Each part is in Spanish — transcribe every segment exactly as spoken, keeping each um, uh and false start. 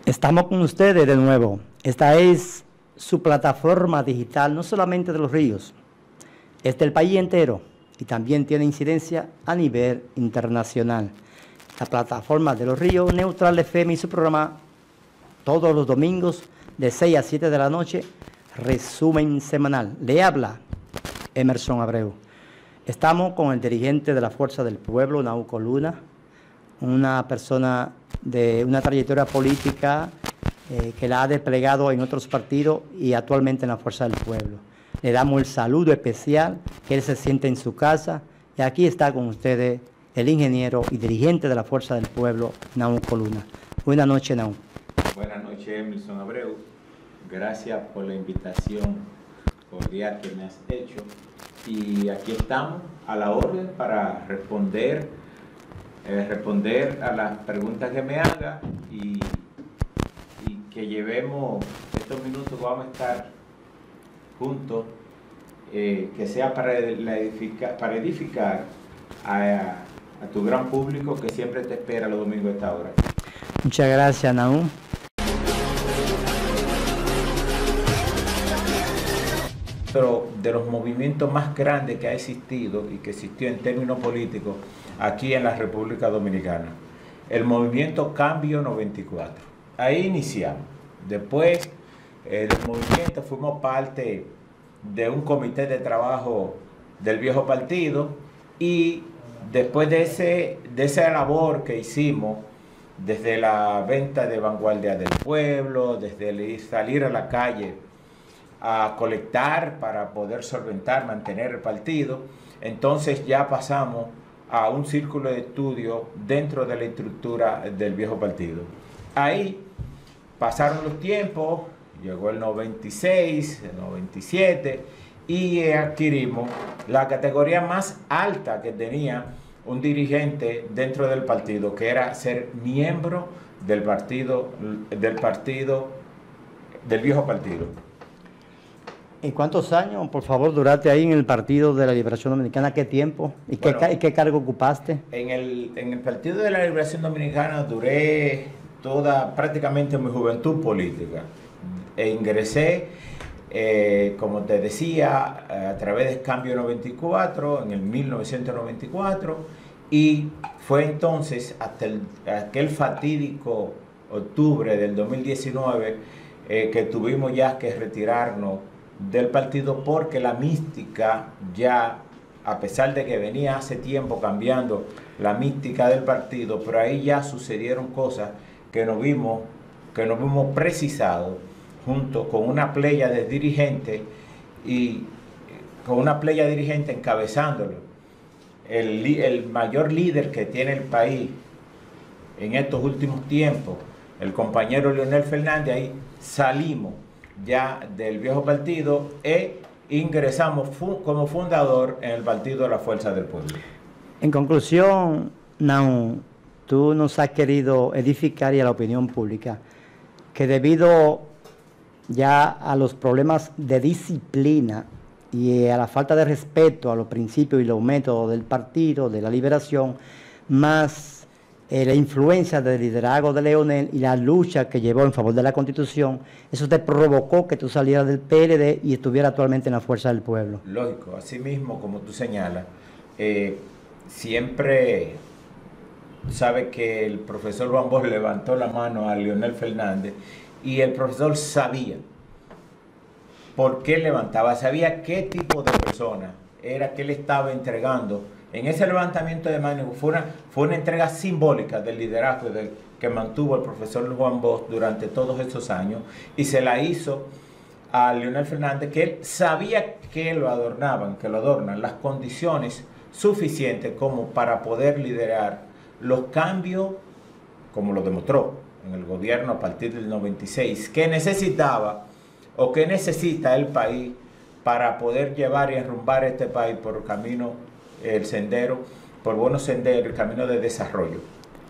Estamos con ustedes de nuevo. Esta es su plataforma digital, no solamente de Los Ríos, es del país entero y también tiene incidencia a nivel internacional. La plataforma de Los Ríos, Neutral F M, y su programa todos los domingos de seis a siete de la noche, resumen semanal. Le habla Emerson Abreu. Estamos con el dirigente de la Fuerza del Pueblo, Nauco Luna, una persona de una trayectoria política eh, que la ha desplegado en otros partidos y actualmente en la Fuerza del Pueblo. Le damos el saludo especial, que él se siente en su casa, y aquí está con ustedes el ingeniero y dirigente de la Fuerza del Pueblo, Nauco Luna. Buenas noches, Nauco. Buenas noches, Emerson Abreu. Gracias por la invitación cordial que me has hecho. Y aquí estamos a la orden para responder, eh, responder a las preguntas que me haga y, y que llevemos estos minutos que vamos a estar juntos, eh, que sea para, la edifica, para edificar a, a tu gran público que siempre te espera los domingos a esta hora. Muchas gracias, Naum. Pero de los movimientos más grandes que ha existido y que existió en términos políticos aquí en la República Dominicana, el movimiento Cambio noventa y cuatro. Ahí iniciamos. Después eh, del movimiento fuimos parte de un comité de trabajo del viejo partido, y después de, ese, de esa labor que hicimos desde la venta de Vanguardia del Pueblo, desde el salir a la calle a colectar para poder solventar, mantener el partido, entonces ya pasamos a un círculo de estudio dentro de la estructura del viejo partido. Ahí pasaron los tiempos, llegó el noventa y seis, el noventa y siete, y adquirimos la categoría más alta que tenía un dirigente dentro del partido, que era ser miembro del partido, del partido, del viejo partido. ¿Y cuántos años, por favor, duraste ahí en el Partido de la Liberación Dominicana? ¿Qué tiempo? ¿Y qué, bueno, qué cargo ocupaste? En el, en el Partido de la Liberación Dominicana duré toda, prácticamente mi juventud política. E ingresé, eh, como te decía, a través de Cambio noventa y cuatro, en el mil novecientos noventa y cuatro, y fue entonces hasta el, aquel fatídico octubre del dos mil diecinueve eh, que tuvimos ya que retirarnos del partido, porque la mística ya, a pesar de que venía hace tiempo cambiando la mística del partido, pero ahí ya sucedieron cosas que nos vimos, que nos vimos precisados junto con una playa de dirigentes y con una playa de dirigentes encabezándolo. El, el mayor líder que tiene el país en estos últimos tiempos, el compañero Leonel Fernández, ahí salimos ya del viejo partido e ingresamos fu como fundador en el Partido de la Fuerza del Pueblo. En conclusión, Naum, tú nos has querido edificar y a la opinión pública que debido ya a los problemas de disciplina y a la falta de respeto a los principios y los métodos del Partido de la Liberación, más Eh, la influencia del liderazgo de Leonel y la lucha que llevó en favor de la Constitución, eso te provocó que tú salieras del P L D y estuvieras actualmente en la Fuerza del Pueblo. Lógico, así mismo como tú señalas, eh, siempre sabe que el profesor Juan Bosch levantó la mano a Leonel Fernández y el profesor sabía por qué levantaba, sabía qué tipo de persona era que le estaba entregando. En ese levantamiento de manos fue una, fue una entrega simbólica del liderazgo del, que mantuvo el profesor Juan Bosch durante todos estos años, y se la hizo a Leonel Fernández, que él sabía que lo adornaban, que lo adornan las condiciones suficientes como para poder liderar los cambios, como lo demostró en el gobierno a partir del noventa y seis, que necesitaba o que necesita el país para poder llevar y enrumbar este país por el camino, el sendero, por buenos senderos, el camino de desarrollo.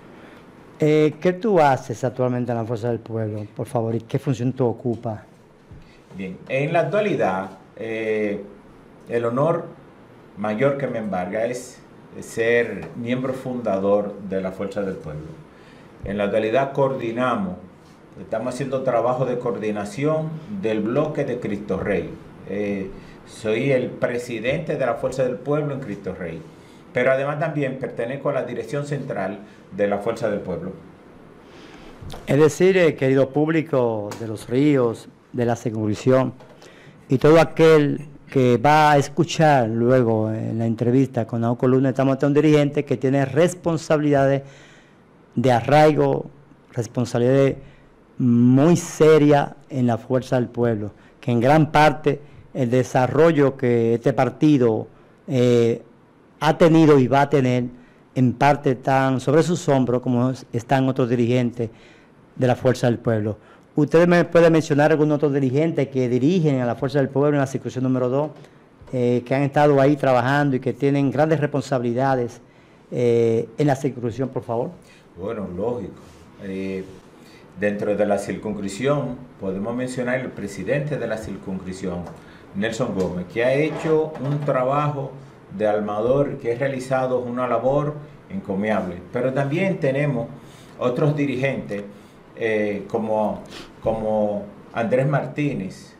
Eh, ¿Qué tú haces actualmente en la Fuerza del Pueblo, por favor, y qué función tú ocupas? Bien, en la actualidad, eh, el honor mayor que me embarga es ser miembro fundador de la Fuerza del Pueblo. En la actualidad coordinamos estamos haciendo trabajo de coordinación del bloque de Cristo Rey. Eh, soy el presidente de la Fuerza del Pueblo en Cristo Rey, pero además también pertenezco a la dirección central de la Fuerza del Pueblo. Es decir, eh, querido público de Los Ríos, de la circunscripción, y todo aquel que va a escuchar luego en la entrevista con la columna, estamos ante un dirigente que tiene responsabilidades de arraigo, responsabilidades muy serias en la Fuerza del Pueblo, que en gran parte el desarrollo que este partido eh, ha tenido y va a tener, en parte están sobre sus hombros, como están otros dirigentes de la Fuerza del Pueblo. ¿Usted me puede mencionar algún otro dirigente que dirigen a la Fuerza del Pueblo en la circunscripción número dos, eh, que han estado ahí trabajando y que tienen grandes responsabilidades eh, en la circunscripción, por favor? Bueno, lógico. Eh, dentro de la circunscripción podemos mencionar el presidente de la circunscripción, Nelson Gómez, que ha hecho un trabajo de armador, que ha realizado una labor encomiable. Pero también tenemos otros dirigentes, eh, como, como Andrés Martínez,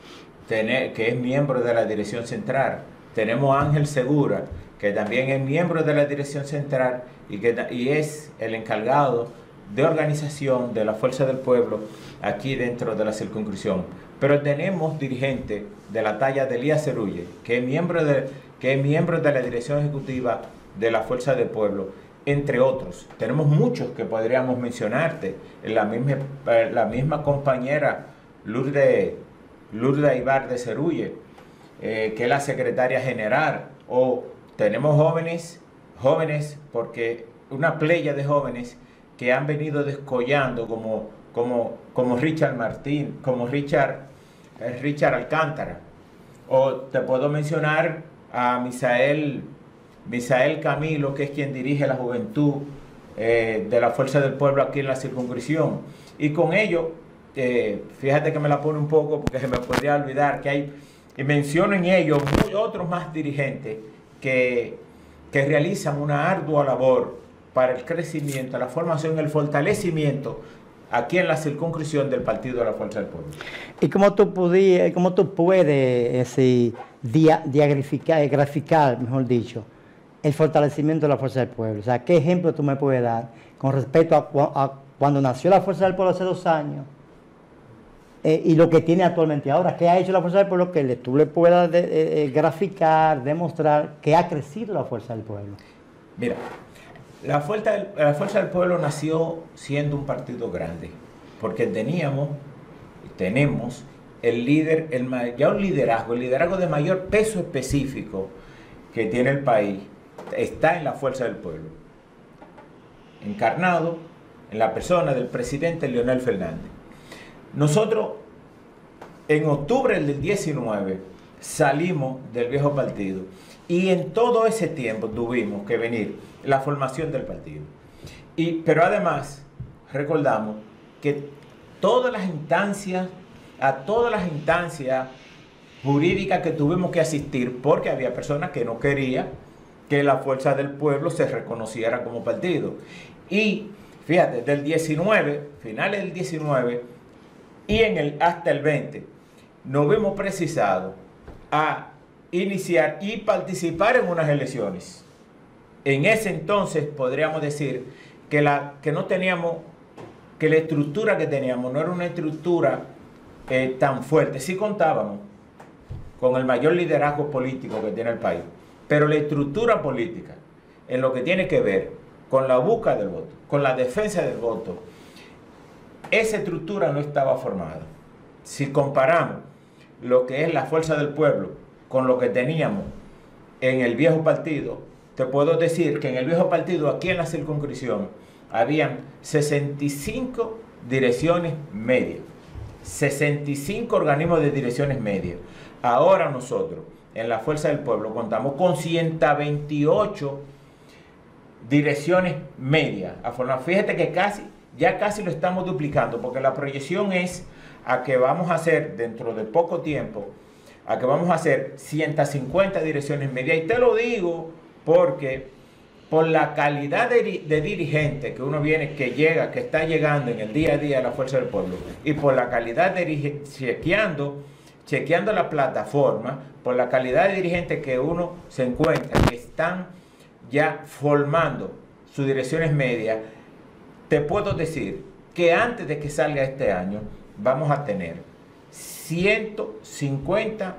tener, que es miembro de la dirección central. Tenemos a Ángel Segura, que también es miembro de la dirección central y, que, y es el encargado de organización de la Fuerza del Pueblo aquí dentro de la circunscripción. Pero tenemos dirigentes de la talla de Elías Cerulle, que es miembro de, que es miembro de la dirección ejecutiva de la Fuerza del Pueblo, entre otros. Tenemos muchos que podríamos mencionarte. La misma, la misma compañera Lourdes, Lourdes Ibar de Cerulle, eh, que es la secretaria general. O tenemos jóvenes, jóvenes, porque una playa de jóvenes que han venido descollando, como, como, como Richard Martín, como Richard, eh, Richard Alcántara. O te puedo mencionar a Misael, Misael Camilo, que es quien dirige la juventud eh, de la Fuerza del Pueblo aquí en la circunscripción. Y con ello, eh, fíjate que me la pone un poco porque se me podría olvidar que hay, y menciono en ello muchos otros más dirigentes que, que realizan una ardua labor para el crecimiento, la formación y el fortalecimiento aquí en la circunscripción del Partido de la Fuerza del Pueblo. ¿Y cómo tú, podías, cómo tú puedes ese, dia, diagrificar, graficar, mejor dicho, el fortalecimiento de la Fuerza del Pueblo? O sea, ¿qué ejemplo tú me puedes dar con respecto a, a cuando nació la Fuerza del Pueblo hace dos años eh, y lo que tiene actualmente ahora? ¿Qué ha hecho la Fuerza del Pueblo que le, tú le puedas de, eh, graficar, demostrar que ha crecido la Fuerza del Pueblo? Mira, la Fuerza, del, la Fuerza del Pueblo nació siendo un partido grande, porque teníamos, tenemos el líder, el, ya un liderazgo, el liderazgo de mayor peso específico que tiene el país, está en la Fuerza del Pueblo, encarnado en la persona del presidente Leonel Fernández. Nosotros, en octubre del diecinueve, salimos del viejo partido y en todo ese tiempo tuvimos que venir la formación del partido. Y, pero además, recordamos que todas las instancias, a todas las instancias jurídicas que tuvimos que asistir, porque había personas que no querían que la Fuerza del Pueblo se reconociera como partido. Y fíjate, del diecinueve, finales del diecinueve y en el, hasta el veinte, nos vimos precisados a iniciar y participar en unas elecciones. En ese entonces podríamos decir que, la, que no teníamos, que la estructura que teníamos no era una estructura eh, tan fuerte. Sí contábamos con el mayor liderazgo político que tiene el país, pero la estructura política, en lo que tiene que ver con la búsqueda del voto, con la defensa del voto, esa estructura no estaba formada. Si comparamos lo que es la Fuerza del Pueblo con lo que teníamos en el viejo partido, te puedo decir que en el viejo partido, aquí en la circunscripción, habían sesenta y cinco direcciones medias, sesenta y cinco organismos de direcciones medias. Ahora nosotros, en la Fuerza del Pueblo, contamos con ciento veintiocho direcciones medias. Fíjate que casi, ya casi lo estamos duplicando, porque la proyección es a que vamos a hacer, dentro de poco tiempo, a que vamos a hacer ciento cincuenta direcciones medias. Y te lo digo porque, por la calidad de, de dirigente que uno viene, que llega, que está llegando en el día a día a la Fuerza del Pueblo, y por la calidad de dirigente, chequeando, chequeando la plataforma, por la calidad de dirigente que uno se encuentra, que están ya formando sus direcciones medias, te puedo decir que antes de que salga este año, vamos a tener ciento cincuenta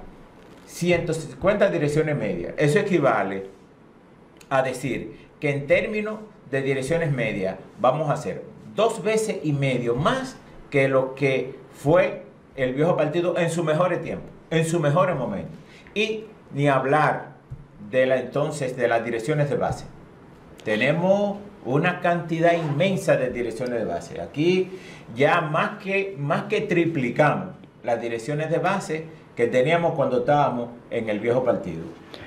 direcciones medias. Eso equivale a decir que en términos de direcciones medias vamos a hacer dos veces y medio más que lo que fue el viejo partido en sus mejores tiempos, en sus mejores momentos. Y ni hablar de la entonces de las direcciones de base. Tenemos una cantidad inmensa de direcciones de base. Aquí ya más que, más que triplicamos las direcciones de base que teníamos cuando estábamos en el viejo partido.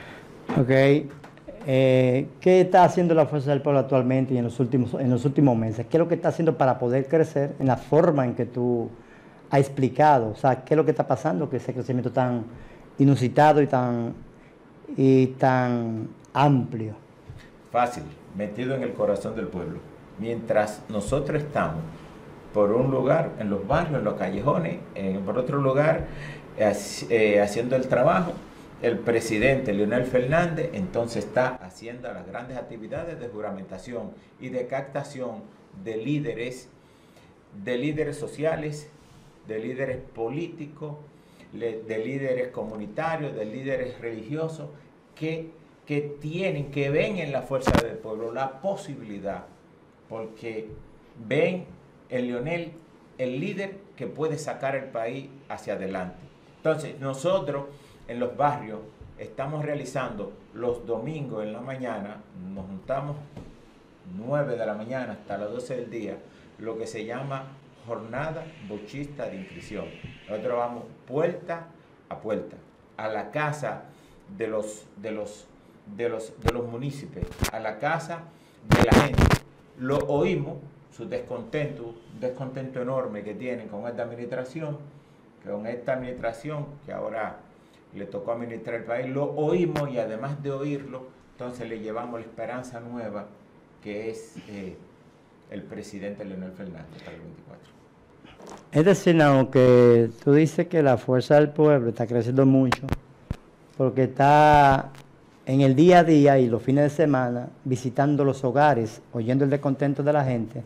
Ok. Eh, ¿Qué está haciendo la Fuerza del Pueblo actualmente y en los, últimos, en los últimos meses? ¿Qué es lo que está haciendo para poder crecer en la forma en que tú has explicado? O sea, ¿qué es lo que está pasando? Que ese crecimiento tan inusitado y tan, y tan amplio. Fácil, metido en el corazón del pueblo. Mientras nosotros estamos por un lugar, en los barrios, en los callejones, en, por otro lugar, eh, haciendo el trabajo, el presidente Leonel Fernández entonces está haciendo las grandes actividades de juramentación y de captación de líderes, de líderes sociales, de líderes políticos, de líderes comunitarios, de líderes religiosos, que, que tienen, que ven en la Fuerza del Pueblo la posibilidad, porque ven en Leonel el líder que puede sacar el país hacia adelante. Entonces, nosotros en los barrios estamos realizando los domingos en la mañana, nos juntamos nueve de la mañana hasta las doce del día, lo que se llama jornada bochista de inscripción. Nosotros vamos puerta a puerta, a la casa de los, de los, de los, de los municipios, a la casa de la gente. Lo oímos, su descontento, un descontento enorme que tienen con esta administración, con esta administración que ahora le tocó administrar el país, lo oímos y además de oírlo, entonces le llevamos la esperanza nueva que es eh, el presidente Leonel Fernández para el veinticuatro. Es decir, aunque tú dices que la Fuerza del Pueblo está creciendo mucho, porque está en el día a día y los fines de semana visitando los hogares, oyendo el descontento de la gente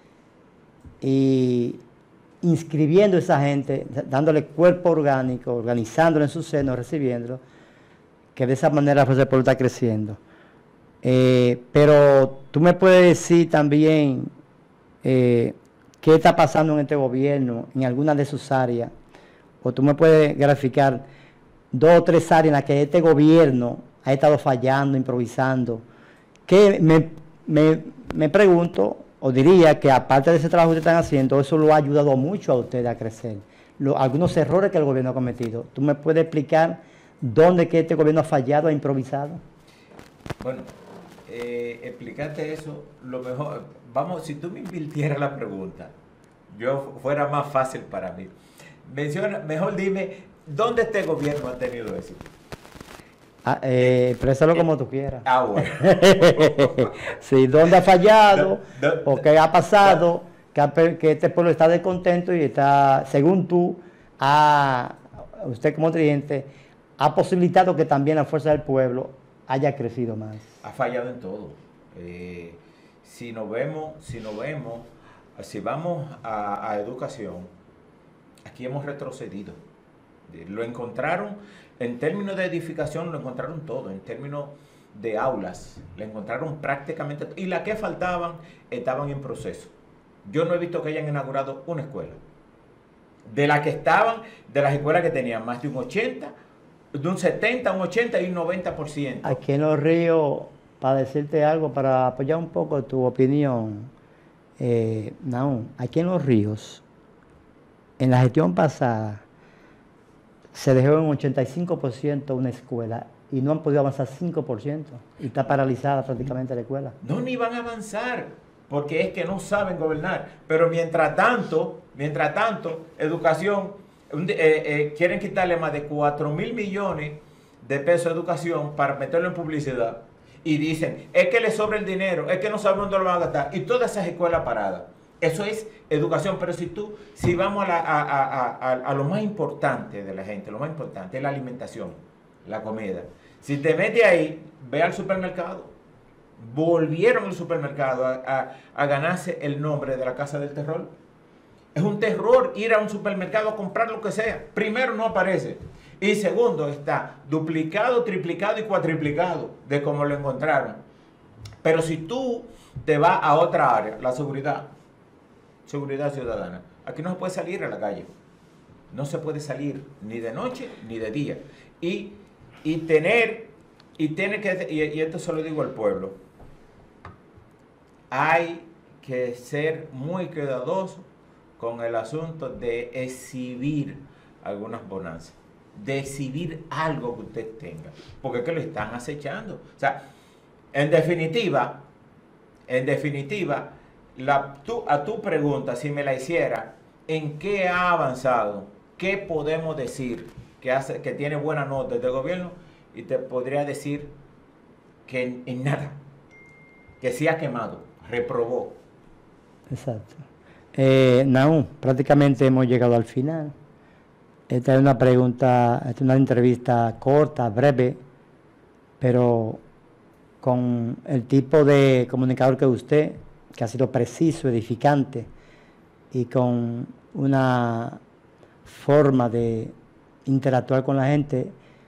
y inscribiendo a esa gente, dándole cuerpo orgánico, organizándolo en su seno, recibiéndolo, que de esa manera la Fuerza del Pueblo está creciendo. Eh, pero tú me puedes decir también eh, qué está pasando en este gobierno, en alguna de sus áreas, o tú me puedes graficar dos o tres áreas en las que este gobierno ha estado fallando, improvisando, que me, me, me pregunto, o diría que aparte de ese trabajo que están haciendo, eso lo ha ayudado mucho a ustedes a crecer. Lo, algunos errores que el gobierno ha cometido. ¿Tú me puedes explicar dónde que este gobierno ha fallado, ha improvisado? Bueno, eh, explicarte eso, lo mejor, vamos, si tú me invirtieras la pregunta, yo fuera más fácil para mí. Menciona, mejor dime, ¿dónde este gobierno ha tenido éxito? Ah, eh, exprésalo eh, como tú quieras. Ah, bueno. Sí, ¿dónde ha fallado? No, no, ¿O qué ha pasado? No. Que, ha, que este pueblo está descontento y está, según tú, ha, usted como dirigente, ha posibilitado que también la Fuerza del Pueblo haya crecido más. Ha fallado en todo. Eh, si nos vemos, si nos vemos, si vamos a, a educación, aquí hemos retrocedido. Lo encontraron, en términos de edificación, lo encontraron todo, en términos de aulas, lo encontraron prácticamente todo. Y las que faltaban estaban en proceso. Yo no he visto que hayan inaugurado una escuela. De las que estaban, de las escuelas que tenían más de un ochenta, de un setenta, un ochenta y un noventa por ciento. Aquí en Los Ríos, para decirte algo, para apoyar un poco tu opinión, eh, no, aquí en Los Ríos, en la gestión pasada, se dejó en ochenta y cinco por ciento una escuela y no han podido avanzar cinco por ciento y está paralizada prácticamente la escuela. No, ni van a avanzar porque es que no saben gobernar. Pero mientras tanto, mientras tanto, educación, eh, eh, quieren quitarle más de cuatro mil millones de pesos a educación para meterlo en publicidad. y dicen, es que le sobra el dinero, es que no saben dónde lo van a gastar, y todas esas escuelas paradas. Eso es educación, pero si tú, si vamos a, la, a, a, a, a lo más importante de la gente, lo más importante es la alimentación, la comida. Si te metes ahí, ve al supermercado. Volvieron al supermercado a, a, a ganarse el nombre de la casa del terror. Es un terror ir a un supermercado a comprar lo que sea. Primero, no aparece. Y segundo, está duplicado, triplicado y cuatriplicado de cómo lo encontraron. Pero si tú te vas a otra área, la seguridad, seguridad ciudadana, aquí no se puede salir a la calle. No se puede salir ni de noche ni de día. Y, y tener, y tiene que, y, y esto se lo digo al pueblo, hay que ser muy cuidadoso con el asunto de exhibir algunas bonanzas, de exhibir algo que usted tenga, porque es que lo están acechando. O sea, en definitiva, en definitiva, la, tú, a tu pregunta, si me la hiciera, ¿en qué ha avanzado? ¿Qué podemos decir que, hace, que tiene buenas notas del gobierno? Y te podría decir que en, en nada, que se ha quemado, reprobó. Exacto. Eh, Nahum, prácticamente hemos llegado al final. Esta es una pregunta, esta es una entrevista corta, breve, pero con el tipo de comunicador que usted, que ha sido preciso, edificante y con una forma de interactuar con la gente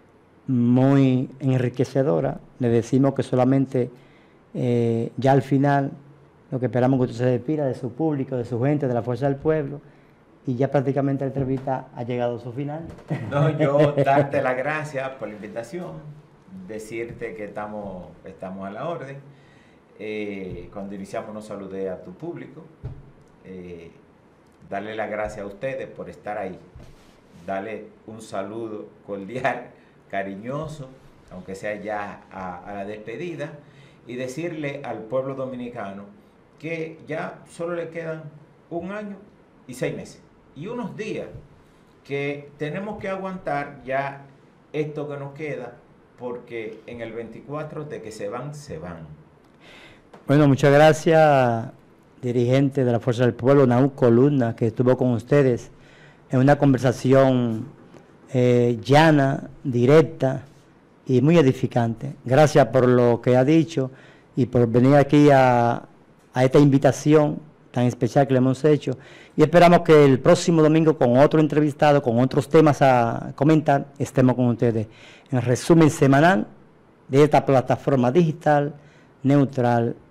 muy enriquecedora. Le decimos que solamente eh, ya al final lo que esperamos es que usted se despida de su público, de su gente, de la fuerza del pueblo, y ya prácticamente la entrevista ha llegado a su final. No, yo darte las gracias por la invitación, decirte que estamos, estamos a la orden. Eh, cuando iniciamos no saludé a tu público, eh, darle las gracias a ustedes por estar ahí, darle un saludo cordial, cariñoso, aunque sea ya a, a la despedida, y decirle al pueblo dominicano que ya solo le quedan un año y seis meses y unos días, que tenemos que aguantar ya esto que nos queda, porque en el veinticuatro de que se van, se van. Bueno, muchas gracias, dirigente de la Fuerza del Pueblo, Nahum Columna, que estuvo con ustedes en una conversación eh, llana, directa y muy edificante. Gracias por lo que ha dicho y por venir aquí a, a esta invitación tan especial que le hemos hecho. Y esperamos que el próximo domingo, con otro entrevistado, con otros temas a comentar, estemos con ustedes en resumen semanal de esta plataforma digital neutral